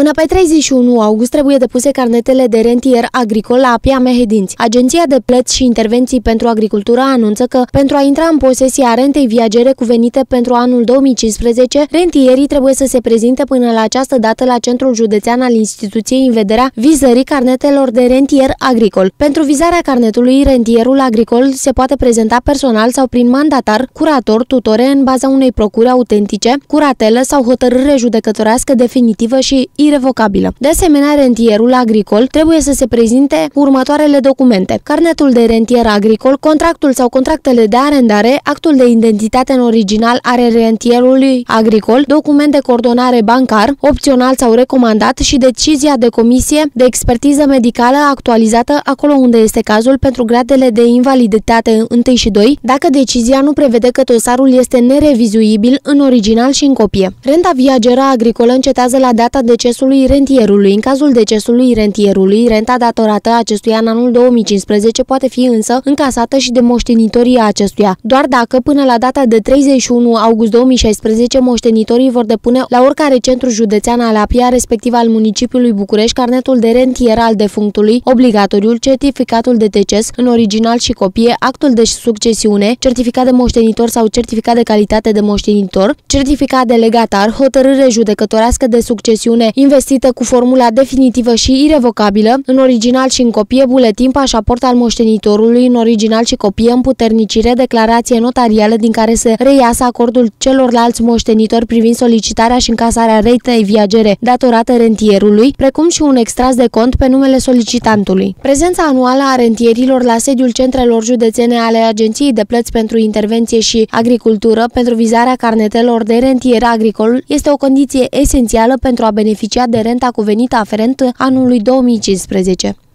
Până pe 31 august trebuie depuse carnetele de rentier agricol la APIA Mehedinți. Agenția de Plăți și Intervenții pentru Agricultură anunță că, pentru a intra în posesia rentei viagere cuvenite pentru anul 2015, rentierii trebuie să se prezinte până la această dată la Centrul Județean al instituției în vederea vizării carnetelor de rentier agricol. Pentru vizarea carnetului, rentierul agricol se poate prezenta personal sau prin mandatar, curator, tutore în baza unei procuri autentice, curatelă sau hotărâre judecătorească definitivă și irevocabilă. De asemenea, rentierul agricol trebuie să se prezinte cu următoarele documente: carnetul de rentier agricol, contractul sau contractele de arendare, actul de identitate în original are rentierului agricol, document de coordonare bancar, opțional sau recomandat și decizia de comisie de expertiză medicală actualizată acolo unde este cazul pentru gradele de invaliditate 1 și 2, dacă decizia nu prevede că dosarul este nerevizuibil în original și în copie. Renta viageră agricolă încetează la data decesului rentierului. În cazul decesului rentierului, renta datorată acestuia în anul 2015 poate fi însă încasată și de moștenitorii acestuia, doar dacă până la data de 31 august 2016 moștenitorii vor depune la oricare centru județean al APIA, respectiv al municipiului București, carnetul de rentier al defunctului, obligatoriul, certificatul de deces în original și copie, actul de succesiune, certificat de moștenitor sau certificat de calitate de moștenitor, certificat de legatar, hotărâre judecătorească de succesiune investită cu formula definitivă și irevocabilă în original și în copie, buletin, pașaport al moștenitorului în original și copie, împuternicire, declarație notarială din care se reiasă acordul celorlalți moștenitori privind solicitarea și încasarea rentei viagere datorată rentierului, precum și un extras de cont pe numele solicitantului. Prezența anuală a rentierilor la sediul centrelor județene ale Agenției de Plăți pentru Intervenție și Agricultură pentru vizarea carnetelor de rentier agricol este o condiție esențială pentru a beneficia de renta cuvenită aferent anului 2015.